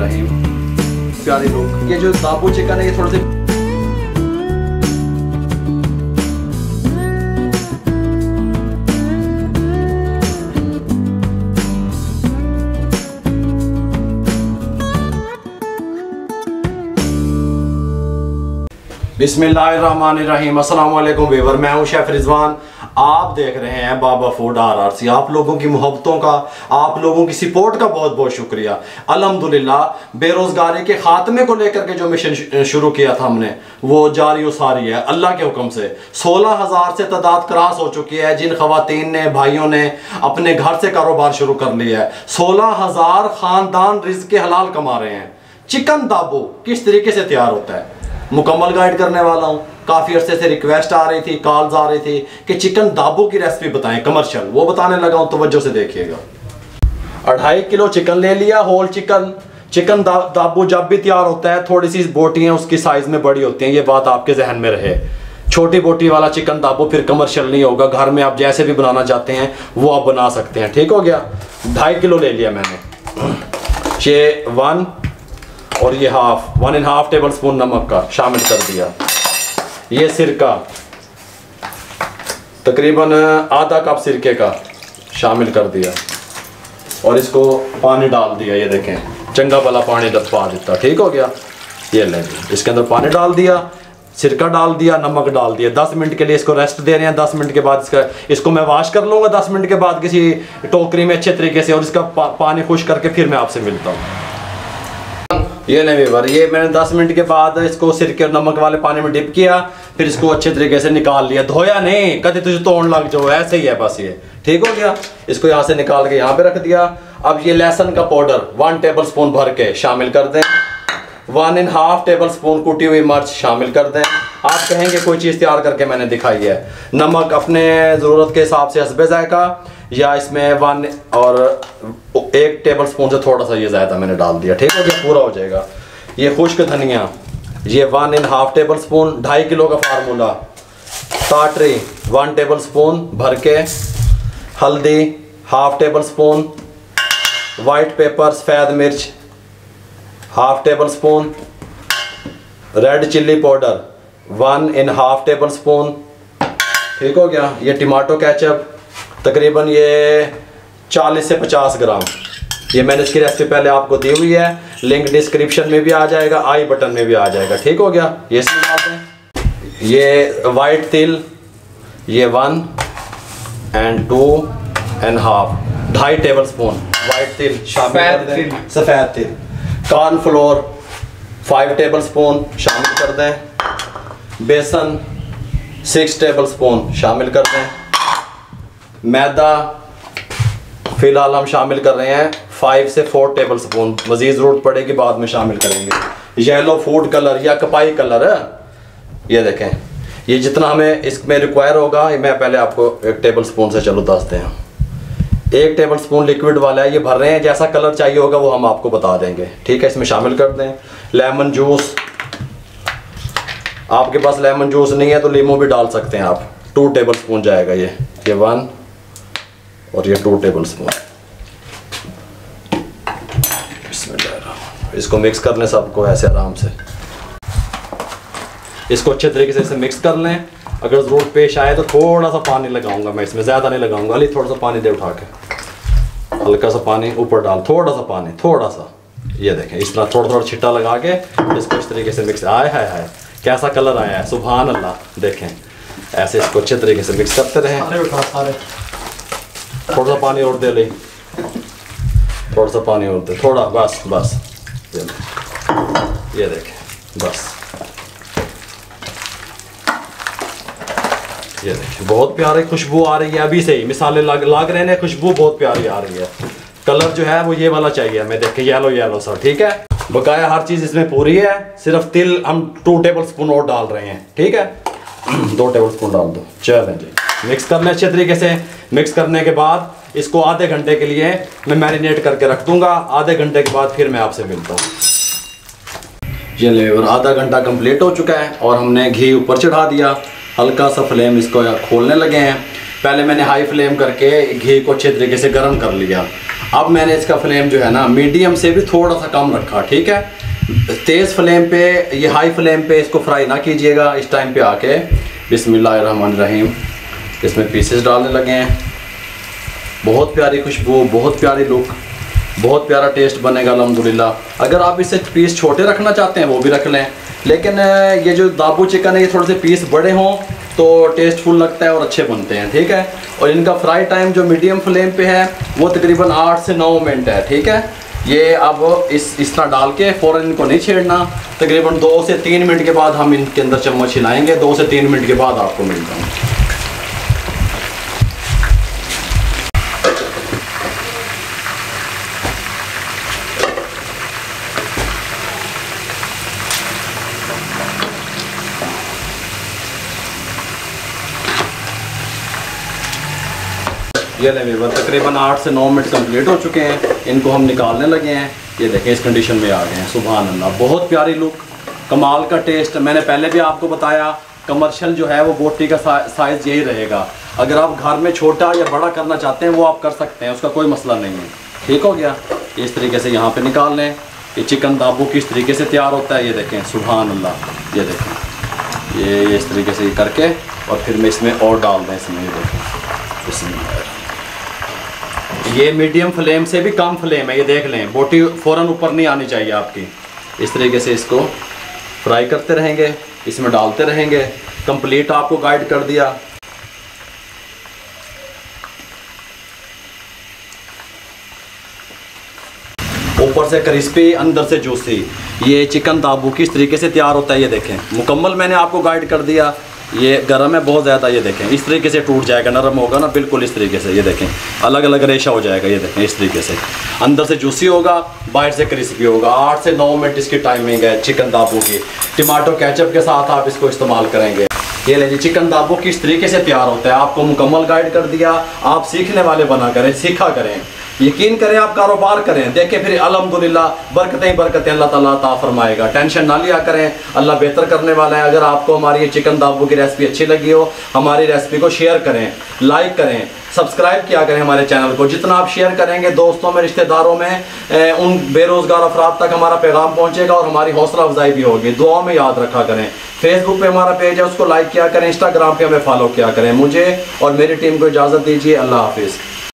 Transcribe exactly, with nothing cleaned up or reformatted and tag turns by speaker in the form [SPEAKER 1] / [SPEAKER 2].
[SPEAKER 1] रहीम। प्यारे लोग, ये जो दाबू चिकन है ये थोड़े से बिस्मिल्लाहिर्रहमानिर्रहीम। अस्सलाम वालेकुम व्यूअर, मैं हूं शेफ रिजवान। आप देख रहे हैं Baba food R R C. आप लोगों की मोहब्बतों का, आप लोगों की सपोर्ट का बहुत बहुत शुक्रिया। अल्हम्दुलिल्लाह बेरोज़गारी के ख़ात्मे को लेकर के जो मिशन शुरू किया था हमने, वो जारी व सारी है अल्लाह के हुक्म से। सोलह हज़ार से तादाद क्रॉस हो चुकी है जिन ख़वातीन ने, भाइयों ने अपने घर से कारोबार शुरू कर लिया है। सोलह हज़ार ख़ानदान रिज़्क़ के हलाल कमा रहे हैं। चिकन दाबू किस तरीके से तैयार होता है मुकम्मल गाइड करने वाला हूँ। काफ़ी अरसे से रिक्वेस्ट आ रही थी, कॉल्स आ रही थी कि चिकन दाबू की रेसिपी बताएं कमर्शियल, वो बताने लगा हूँ, तवज्जो से देखिएगा। अढ़ाई किलो चिकन ले लिया, होल चिकन। चिकन दा, दाबू जब भी तैयार होता है थोड़ी सी बोटियाँ उसकी साइज़ में बड़ी होती हैं, ये बात आपके जहन में रहे। छोटी बोटी वाला चिकन दाबू फिर कमर्शियल नहीं होगा। घर में आप जैसे भी बनाना चाहते हैं वो आप बना सकते हैं। ठीक हो गया। ढाई किलो ले लिया मैंने। ये वन और ये half one and half tablespoon नमक का शामिल कर दिया। ये सिरका तकरीबन आधा कप सिरके का शामिल कर दिया और इसको पानी डाल दिया। ये देखें चंगा वाला पानी डब्बा देता। ठीक हो गया। ये ले लिया, इसके अंदर पानी डाल दिया, सिरका डाल दिया, नमक डाल दिया। दस मिनट के लिए इसको रेस्ट दे रहे हैं। दस मिनट के बाद इसका इसको मैं वॉश कर लूँगा दस मिनट के बाद किसी टोकरी में अच्छे तरीके से, और इसका पा, पानी खुश करके फिर मैं आपसे मिलता हूँ। ये नहीं व्यूअर, ये मैंने दस मिनट के बाद इसको सिरके और नमक वाले पानी में डिप किया, फिर इसको अच्छे तरीके से निकाल लिया। धोया नहीं, कभी तुझे तोड़ लग जाओ, ऐसे ही है बस। ये ठीक हो गया। इसको यहाँ से निकाल के यहाँ पे रख दिया। अब ये लहसुन का पाउडर वन टेबल स्पून भर के शामिल कर दें। One and half tablespoon कुटी हुई मिर्च शामिल कर दें। आप कहेंगे कोई चीज़ तैयार करके मैंने दिखाई है। नमक अपने ज़रूरत के हिसाब से हस्बे जायका, या इसमें वन और एक टेबल स्पून से थोड़ा सा ये ज़्यादा मैंने डाल दिया। ठीक हो गया, पूरा हो जाएगा। ये खुश्क धनिया ये one and half tablespoon. ढाई किलो का फार्मूला। टाटरी वन टेबल स्पून भर के। हल्दी half tablespoon. White pepper सफ़ेद मिर्च half tablespoon. Red chilli powder one and half tablespoon. ठीक हो गया। ये टमाटो केचप तकरीबन ये चालीस से पचास ग्राम। ये मैंने इसकी रेसिपी पहले आपको दी हुई है, लिंक डिस्क्रिप्शन में भी आ जाएगा, आई बटन में भी आ जाएगा। ठीक हो गया। ये इसमें डालते हैं। ये वाइट तिल ये one and two and half ढाई टेबल स्पून वाइट तिल शामिल कर दें। सफ़ेद तिल। कॉर्नफ्लोर फाइव टेबल स्पून शामिल कर दें। बेसन सिक्स टेबल स्पून शामिल कर दें। मैदा फ़िलहाल हम शामिल कर रहे हैं फाइव से फोर टेबल स्पून, मज़ीद ज़रूरत पड़ेगी बाद में शामिल करेंगे। येलो फूड कलर या कपाई कलर है, ये देखें। ये जितना हमें इसमें रिक्वायर होगा मैं पहले आपको एक टेबल स्पून से चलो दसते हैं। एक टेबल स्पून लिक्विड वाला है, ये भर रहे हैं। जैसा कलर चाहिए होगा वो हम आपको बता देंगे। ठीक है, इसमें शामिल कर दें। लेमन जूस, आपके पास लेमन जूस नहीं है तो लीमू भी डाल सकते हैं आप। टू टेबल स्पून जाएगा ये ये वन और ये टू टेबल स्पून। इसको मिक्स कर लें सबको ऐसे आराम से। इसको अच्छे तरीके से इसे मिक्स कर लें। अगर ज़रूरत पेश आए तो थोड़ा सा पानी लगाऊंगा मैं इसमें, ज़्यादा नहीं लगाऊंगा। अली थोड़ा सा पानी दे उठा के, हल्का सा पानी ऊपर डाल, थोड़ा सा पानी, थोड़ा सा। ये देखें इस तरह थोड़ा थोड़ा छिट्टा लगा के इसको इस तरीके से मिक्स। आए हाय हाय कैसा कलर आया है, सुभान अल्लाह। देखें ऐसे इसको अच्छे तरीके से मिक्स करते रहें। थोड़ा सा पानी और दे ले, थोड़ा सा पानी और दे, थोड़ा बस बस। ये देखें बस, ये देखिए बहुत प्यारी खुशबू आ रही है अभी से ही। मिसाले लग लग रहे हैं, खुशबू बहुत प्यारी आ रही है। कलर जो है वो ये वाला चाहिए हमें, देखें येलो येलो सा। ठीक है, बकाया हर चीज़ इसमें पूरी है। सिर्फ तिल हम टू टेबल स्पून और डाल रहे हैं। ठीक है, दो टेबल स्पून डाल दो। चलें जी, मिक्स कर लें अच्छे तरीके से। मिक्स करने के बाद इसको आधे घंटे के लिए मैं मैरिनेट करके रख दूंगा। आधे घंटे के बाद फिर मैं आपसे मिलता हूँ। ये लेवर आधा घंटा कंप्लीट हो चुका है और हमने घी ऊपर चढ़ा दिया। हल्का सा फ्लेम इसको खोलने लगे हैं। पहले मैंने हाई फ्लेम करके घी को अच्छे तरीके से गर्म कर लिया। अब मैंने इसका फ्लेम जो है ना मीडियम से भी थोड़ा सा कम रखा, ठीक है। तेज़ फ्लेम पे, ये हाई फ्लेम पे इसको फ्राई ना कीजिएगा। इस टाइम पे आके बिस्मिल्लाहिर्रहमानिर्रहीम इसमें पीसेस डालने लगे हैं। बहुत प्यारी खुशबू, बहुत प्यारी लुक, बहुत प्यारा टेस्ट बनेगा अल्हम्दुलिल्लाह। अगर आप इससे पीस छोटे रखना चाहते हैं वो भी रख लें, लेकिन ये जो दाबू चिकन है ये थोड़े से पीस बड़े हों तो टेस्टफुल लगता है और अच्छे बनते हैं, ठीक है। और इनका फ्राई टाइम जो मीडियम फ्लेम पे है वो तकरीबन आठ से नौ मिनट है, ठीक है। ये अब इस इस तरह डाल के फ़ौरन इनको नहीं छेड़ना, तकरीबन दो से तीन मिनट के बाद हम इनके अंदर चम्मच हिलाएंगे। दो से तीन मिनट के बाद आपको मिलता हूँ। ये लें तकरीबन आठ से नौ मिनट कंप्लीट हो चुके हैं। इनको हम निकालने लगे हैं। ये देखें इस कंडीशन में आ गए हैं। सुभान अल्लाह, बहुत प्यारी लुक, कमाल का टेस्ट। मैंने पहले भी आपको बताया कमर्शियल जो है वो बोटी का सा, साइज़ यही रहेगा। अगर आप घर में छोटा या बड़ा करना चाहते हैं वो आप कर सकते हैं, उसका कोई मसला नहीं है। ठीक हो गया। इस तरीके से यहाँ पर निकाल लें। ये चिकन दाबू किस तरीके से तैयार होता है ये देखें। सुभान अल्लाह, ये देखें ये इस तरीके से करके और फिर मैं इसमें और डाल दें इसमें। ये देखें इसमें ये मीडियम फ्लेम से भी कम फ्लेम है, ये देख लें। बोटी फ़ौरन ऊपर नहीं आनी चाहिए आपकी। इस तरीके से इसको फ्राई करते रहेंगे, इसमें डालते रहेंगे। कंप्लीट आपको गाइड कर दिया। ऊपर से क्रिस्पी, अंदर से जूसी। ये चिकन दाबू किस तरीके से तैयार होता है ये देखें। मुकम्मल मैंने आपको गाइड कर दिया। ये गर्म है बहुत ज़्यादा, ये देखें इस तरीके से टूट जाएगा, नरम होगा ना बिल्कुल इस तरीके से। ये देखें अलग अलग रेशा हो जाएगा। ये देखें इस तरीके से अंदर से जूसी होगा, बाहर से क्रिस्पी होगा। आठ से नौ मिनट इसकी टाइमिंग है चिकन दाबू की। टमाटो केचप के साथ आप इसको इस्तेमाल करेंगे। ये लीजिए चिकन दाबू किस तरीके से तैयार होता है आपको मुकम्मल गाइड कर दिया। आप सीखने वाले बना करें, सीखा करें, यकीन करें, आप कारोबार करें, देखें फिर अल्हम्दुलिल्लाह बरकतें बरकतें अल्लाह ताला अता फरमाएगा। टेंशन ना लिया करें, अल्लाह बेहतर करने वाला है। अगर आपको हमारी ये चिकन दाबू की रेसिपी अच्छी लगी हो, हमारी रेसिपी को शेयर करें, लाइक करें, सब्सक्राइब किया करें हमारे चैनल को। जितना आप शेयर करेंगे दोस्तों में, रिश्तेदारों में, ए, उन बेरोज़गार अफराद तक हमारा पैगाम पहुँचेगा और हमारी हौसला अफजाई भी होगी। दुआ में याद रखा करें। फेसबुक पे हमारा पेज है उसको लाइक किया करें, इंस्टाग्राम पे हमें फॉलो किया करें। मुझे और मेरी टीम को इजाज़त दीजिए। अल्लाह हाफिज़।